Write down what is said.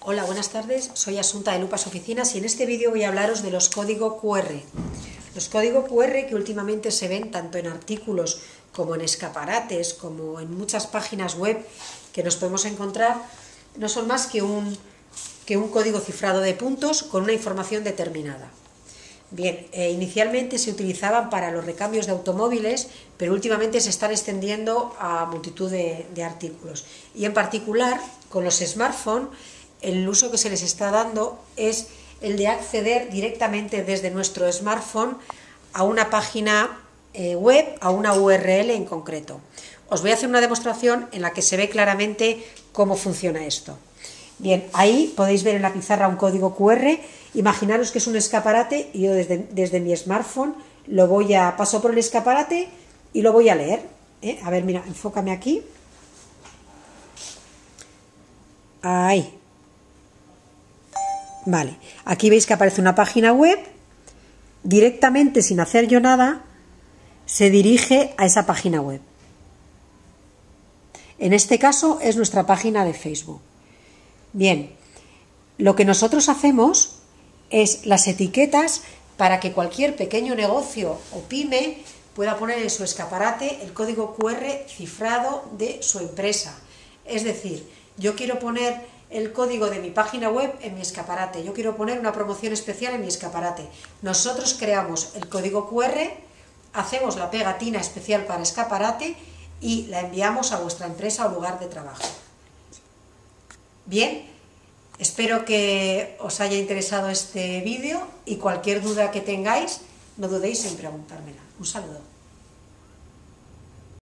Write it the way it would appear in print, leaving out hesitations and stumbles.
Hola, buenas tardes, soy Asunta de Lupas Oficinas y en este vídeo voy a hablaros de los códigos QR. Los códigos QR que últimamente se ven tanto en artículos como en escaparates, como en muchas páginas web que nos podemos encontrar, no son más que un código cifrado de puntos con una información determinada. Bien, inicialmente se utilizaban para los recambios de automóviles, pero últimamente se están extendiendo a multitud de artículos. Y en particular, con los smartphones, el uso que se les está dando es el de acceder directamente desde nuestro smartphone a una página web, a una URL en concreto. Os voy a hacer una demostración en la que se ve claramente cómo funciona esto. Bien, ahí podéis ver en la pizarra un código QR. Imaginaros que es un escaparate y yo desde mi smartphone paso por el escaparate y lo voy a leer. A ver, mira, enfócame aquí. Ahí. Vale, aquí veis que aparece una página web. Directamente, sin hacer yo nada, se dirige a esa página web. En este caso es nuestra página de Facebook. Bien, lo que nosotros hacemos es las etiquetas para que cualquier pequeño negocio o pyme pueda poner en su escaparate el código QR cifrado de su empresa. Es decir, yo quiero poner el código de mi página web en mi escaparate, yo quiero poner una promoción especial en mi escaparate. Nosotros creamos el código QR, hacemos la pegatina especial para escaparate y la enviamos a vuestra empresa o lugar de trabajo. Bien, espero que os haya interesado este vídeo y cualquier duda que tengáis, no dudéis en preguntármela. Un saludo.